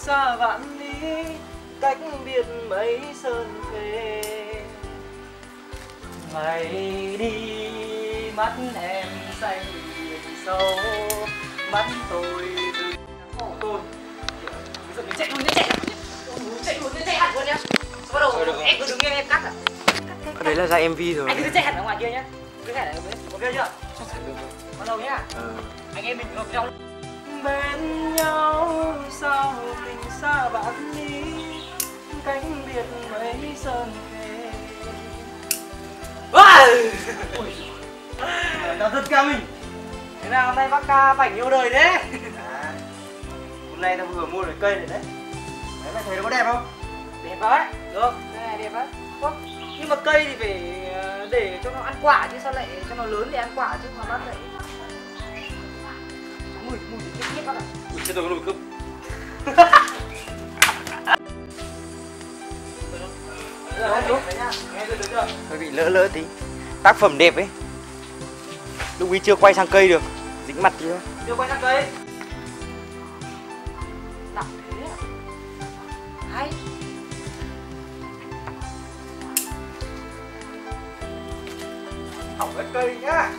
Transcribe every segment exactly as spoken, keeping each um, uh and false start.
xa vạn lý, cách biệt mấy sơn thề. Ngày đi mắt em xanh biển sâu, mắt tôi từ khổ tôi. Ví dụ mình chạy luôn, chạy chạy luôn, chạy hẳn luôn nhá. Bắt đầu em cứ đứng nghe em cắt à? Cái đấy là ra em vê rồi. Anh cứ chạy hẳn ra ngoài kia nhá. Cứ chạy ở bên, ok chưa? Bắt đầu nhá. Ừ. Anh em mình ở trong. Bên nhau sao tình xa vạn lý, cách biệt mấy sơn thề. Chào tất cả mình. Thế nào hôm nay bác ca bảnh yêu đời thế? À, hôm nay tao vừa mua được cây này đấy. Đấy mày thấy nó có đẹp không? Đẹp đấy. Được, cái này đẹp đấy. Ủa, nhưng mà cây thì phải để cho nó ăn quả chứ sao lại cho nó lớn để ăn quả chứ mà bác lại. Mùi, mùi thì chết chết bác ạ. Ui chết rồi có nồi cơm. Hơi bị lỡ lỡ tí. Tác phẩm đẹp ấy. Lúc ấy chưa quay sang cây được, dính mặt tí thôi. Chưa quay sang cây. Nặng thế à? Hay. Hỏng cái cây nhá.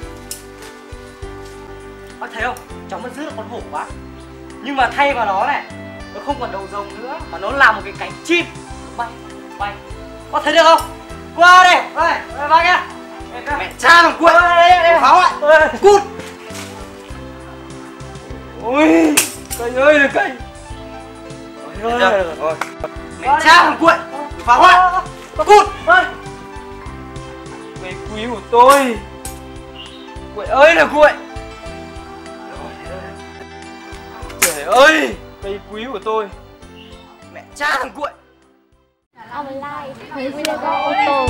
Bác thấy không? Cháu vẫn giữ được con hổ quá. Nhưng mà thay vào nó này, nó không còn đầu rồng nữa mà nó là một cái cánh chim bay bay. Bác thấy được không? Qua đây, đây, đây bác nhá. Mẹ cha thằng cuội. Pháo ạ. Cút. Ôi, cây ơi là cây. Ôi ơi. Rồi. Mẹ cha thằng cuội. Pháo ạ. Cút. Cây quý của tôi. Cuội ơi là cuội. Trời ơi, cây quý của tôi. Mẹ cha thằng cuội. Online thấy video ô tô.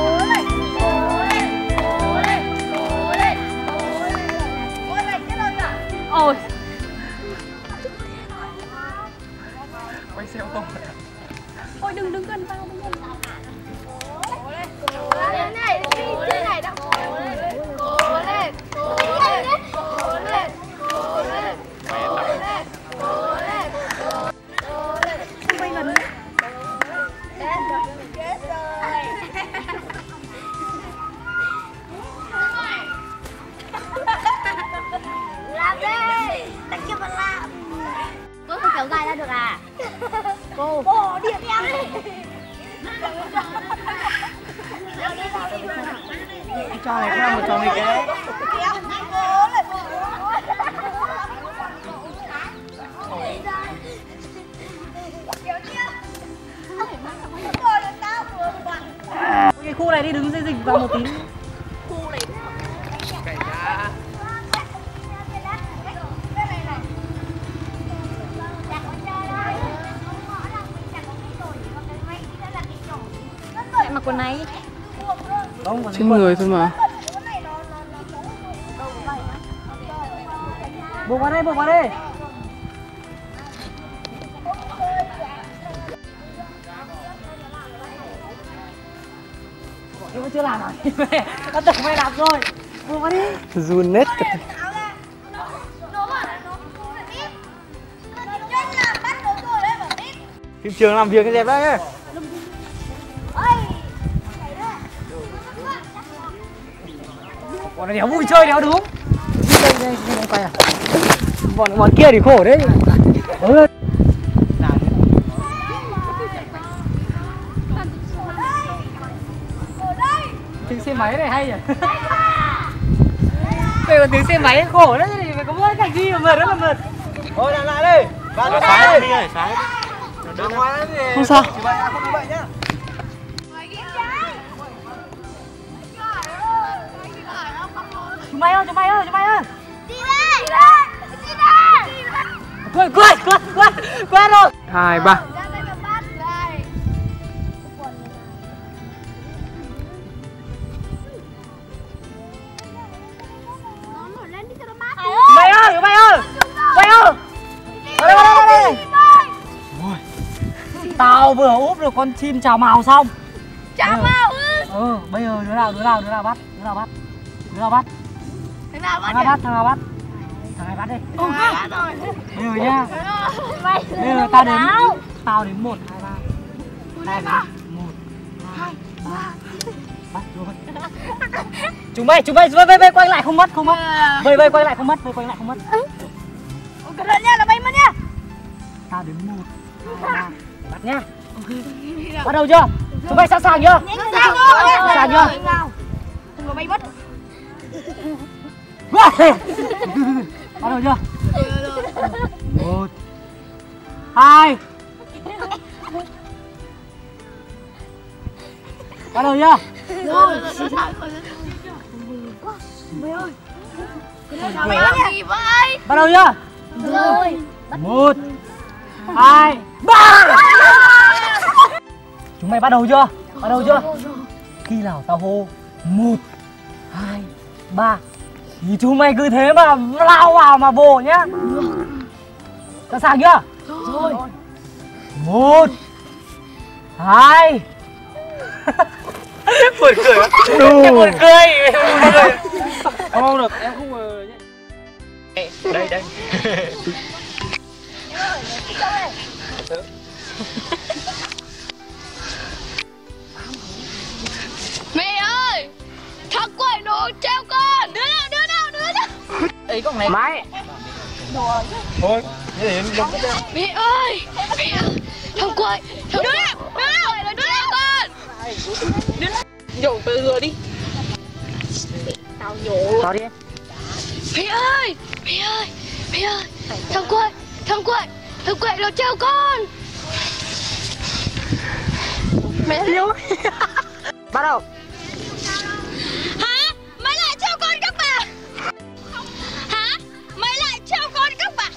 Ôi. Quay xe ô tô. Ôi đừng đứng gần tao, đừng gần tao. Cố lên. Cố lên này, đi trên này đã. Cố lên. Cố lên. Cố lên. Cố lên. Cố lên. Cố lên. Cố lên. Cố lên. Không quay gần nữa. Chết rồi. Chết rồi. Làm đi. Tại kia mà làm. Cô không kéo dài ra được à? Cô. Ồ, điện em đi. Cho này theo một cho này cái đấy. Kéo cố lại cố. Kéo chưa? Rồi là tao vừa bằng. Cái khu này đi đứng dây dịch vào một tí. Khu này. Cày ra. Mặc quần này trên người thôi mà. Buộc vào đây, buộc vào đây. Nhưng mà chưa làm à? Nó tưởng mày làm rồi. Buộc vào đi. Run nết cả. Phim trường làm việc cái đẹp đấy. Bọn này đéo vui chơi đéo đúng. Đây đây đây quay à. Bọn bọn kia thì khổ đấy. Ừ. Tiếng xe máy này hay nhỉ. Đây còn tiếng xe máy khổ đấy thì phải có mỗi cảnh gì mà mệt rất là mệt. Thôi làm lại đi. Vào trái đi ơi, trái. Không sao. Chỉ vậy không bị bệnh nhá. Chúng mày ơi, chúng mày ơi, chúng mày ơi. đi đây, đi đây, đi đây. Quên, quên, quên, quên, quên rồi. Hai ba. Ra đây mà bắt đây. Nó nổi lên đi cho nó mát. Mày ơi, mày ơi, mày ơi. Đây, đây, đây, đây. Tao vừa úp được con chim chào mào xong. Chào mào ư? Ừ, bây giờ đứa nào, đứa nào, đứa nào bắt, đứa nào bắt, đứa nào bắt, Thằng nào bắt? thằng nào bắt, thằng nào bắt, Thằng này bắt đi. Ok. Bây giờ nha. Mày. Bây giờ tao đếm. Tao đếm một, hai, ba. Hai, ba. Một, hai, ba. Bắt rồi. Chúng mày, chúng mày vây vây vây quay lại không mất, không mất. Vây vây quay lại không mất, vây quay lại không mất. Cẩn thận nha, là bay mất nha. Tao đếm một, hai, ba. Bắt nha. Bắt đầu chưa? Chúng mày sẵn sàng chưa? Sẵn sàng chưa? Sẵn sàng chưa? Đừng có bay mất. Bắt đầu chưa? Một, hai. Bắt đầu chưa? Rồi. Mày ơi. Mày ơi gì vậy? Bắt đầu chưa? Rồi. Một, hai, ba. Chúng mày bắt đầu chưa? Bắt đầu chưa? Khi nào tao hô một, hai, ba thì chúng mày cứ thế mà lao vào mà vồ nhá. Sẵn sàng chưa? Rồi. Một, hai. Buồn cười quá. Em buồn cười. Không không được, em không ngờ. Đây đây. Mẹ ơi, thằng quậy đồ treo con. Đứa nào, đứa nào, đứa nào. Ấy con này. Mày. Thôi, thế để em đâm cái Mẹ ơi, mẹ ơi, thằng quậy, thằng đứa nào, đứa nào, đứa nào con. Nhổ từ vừa đi. Tao nhổ. Tao đi em. Mẹ ơi, mẹ ơi, mẹ ơi, thằng quậy, thằng quậy, thằng quậy đồ treo con. Mẹ liêu. Bắt đầu. Hả? Mày lại treo con các bà? Hả? Mày lại treo con các bà?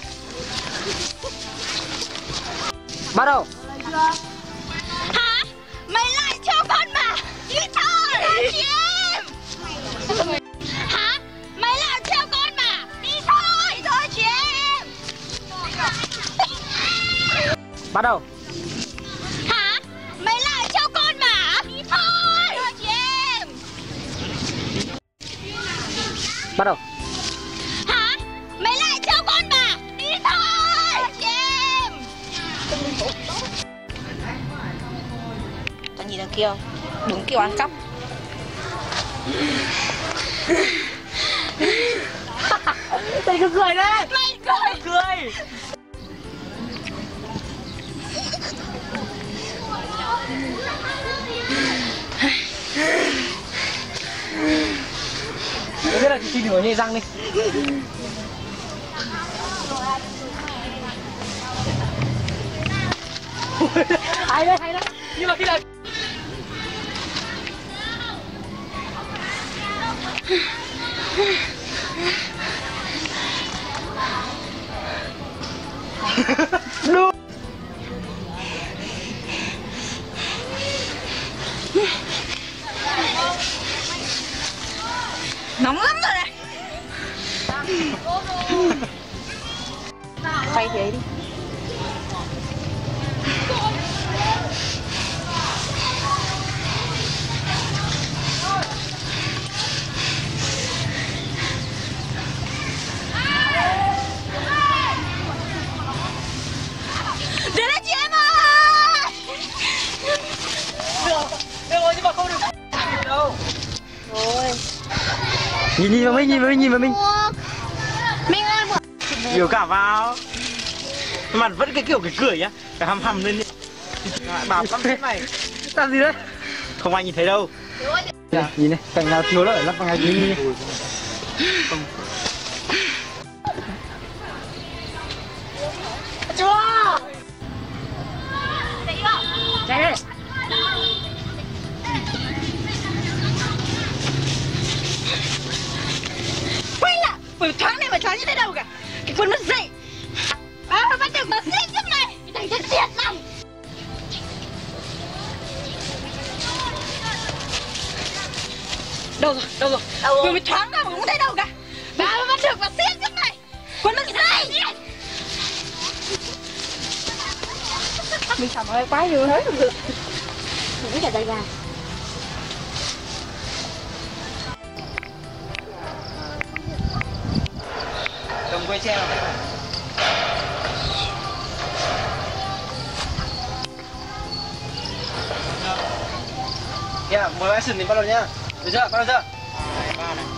Bắt đầu. Hả? Mày lại treo con bà? Đi thôi, chị em. Hả? Mày lại treo con bà? Đi thôi, đi thôi chị em. Bắt đầu. Hả? Mày lại treo con bà? Đi thôi, đi thôi chị em. Bắt đầu. Hả? Mày lại treo con bà? Đi thôi chị em. Tao nhìn đằng kia không? Đúng kiểu ăn cắp. Mày cứ cười đấy. Mày cười. Cười. Tôi biết là chị đừng có nhây răng đi. Hay đấy, hay đấy. Nhưng mà khi nào Nóng lắm rồi này. Quay thế đi. Đến đây chị em ơi. được, được rồi nhưng mà không được đâu. Rồi. Nhìn nhìn vào mình, nhìn vào mình, nhìn vào mình. Mình ơi. Biểu cảm vào. Mặt vẫn cái kiểu cái cười nhá, cái hầm hầm lên. Bảo cắm thế này. Làm gì đấy? Không ai nhìn thấy đâu. Đây, nhìn này, cảnh nào thiếu lợi lắp vào ngay nhìn đi. Không. Chưa. Chạy đi. Quay lại. Bởi thoáng này mà thoáng như thế đâu cả. Cái quân mất dậy. À, bắt được nó giết giúp này. Thằng chết tiệt này. Đâu rồi, đâu rồi? Vừa mới thoáng ra mà không thấy đâu cả. Bà bắt được và giết giúp này. Quân mất dậy. Mình sợ nói quá nhiều hết rồi. Mình biết là đây ra. Cầm quay xe nào. Nha, mời action thì bắt đầu nhá. Được chưa? Bắt đầu chưa? hai, ba này.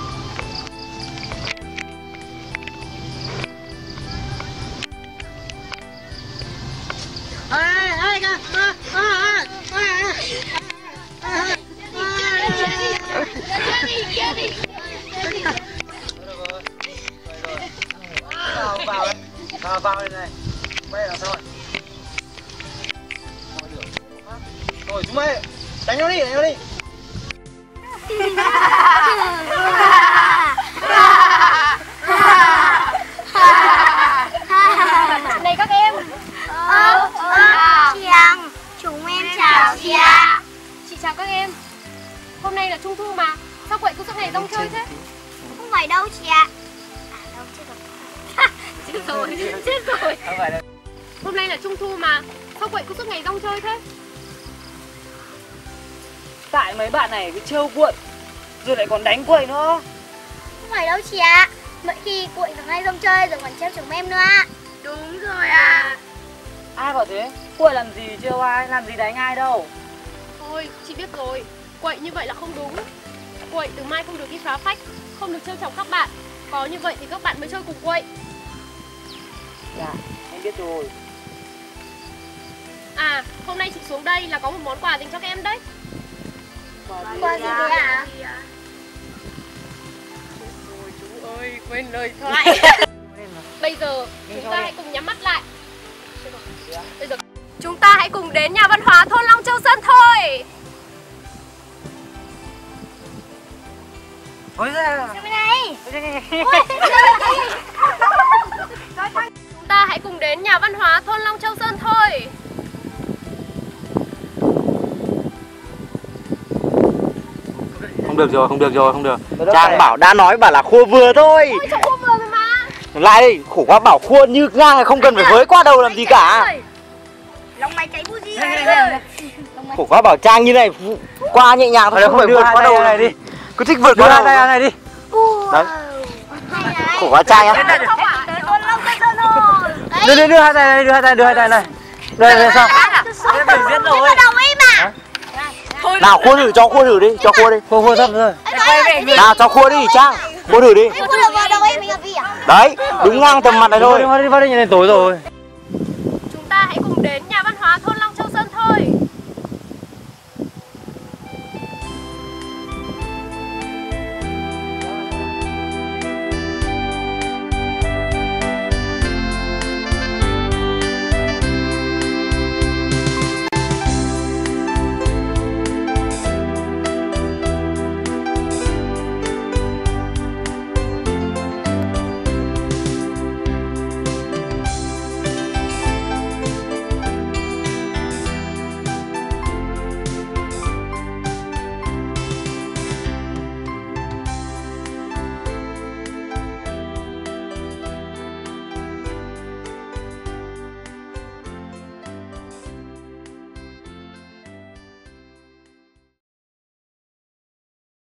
Vào vào vào vào đây này. Quay là sao rồi? Rồi chúng mày đánh nhau đi, đánh nhau đi. Này các em. Ờ, ờ, chị Hằng, chúng em chào chị ạ. Chị chào các em. Hôm nay là Trung thu mà, sao quậy cứ suốt ngày rong chơi thế? Không phải đâu chị ạ. À đâu chết rồi. Chết rồi, chết rồi. Không phải đâu. Hôm nay là Trung thu mà, sao quậy cứ suốt ngày rong chơi thế? Tại mấy bạn này cứ trêu cuội, rồi lại còn đánh quậy nữa. Không phải đâu chị ạ. Mỗi khi cuội thường hay rong chơi rồi còn trêu chúng em nữa ạ. Đúng rồi ạ. Ai bảo thế? Quậy làm gì trêu ai, làm gì đánh ai đâu. Thôi, chị biết rồi, quậy như vậy là không đúng. Quậy từ mai không được đi phá phách, không được trêu chọc các bạn. Có như vậy thì các bạn mới chơi cùng quậy. Dạ, em biết rồi. À, hôm nay chị xuống đây là có một món quà dành cho các em đấy. Qua gì đấy ạ? Ôi chú ơi, quên lời thoại. Bây giờ chúng ta hãy cùng nhắm mắt lại. Bây giờ chúng ta hãy cùng đến nhà văn hóa thôn Long Châu Sơn thôi. Ôi ra. Xem bên này. Chúng ta hãy cùng đến nhà văn hóa thôn Long Châu Sơn thôi. Không được rồi, không được rồi, không được. Trang bảo đã nói bảo là khua vừa thôi. Ôi cháu không vừa rồi mà. Lại đây, khổ quá bảo khua như ngang này không cần phải với qua đầu làm gì cả. Lòng mày cháy buji này. Khổ quá bảo Trang như này qua nhẹ nhàng thôi, không phải vượt qua đầu này đi. Cứ thích vượt qua đầu này này đi. Đấy. Khổ quá Trang nhá. Đưa đưa đưa hai tay này, đưa hai tay, đưa hai tay này. Đây đây sao? Phải giết rồi. Đồng ý mà. Nào khua thử, cho khua thử đi, cho khua đi. Khua khua thấp rồi. Nào cho khua đi Trang. Khua thử đi. Em khua được vào đầu em mình gặp gì à? Đấy, đúng ngang tầm mặt này thôi. Đi vào đi, vào đi, nhìn này tối rồi.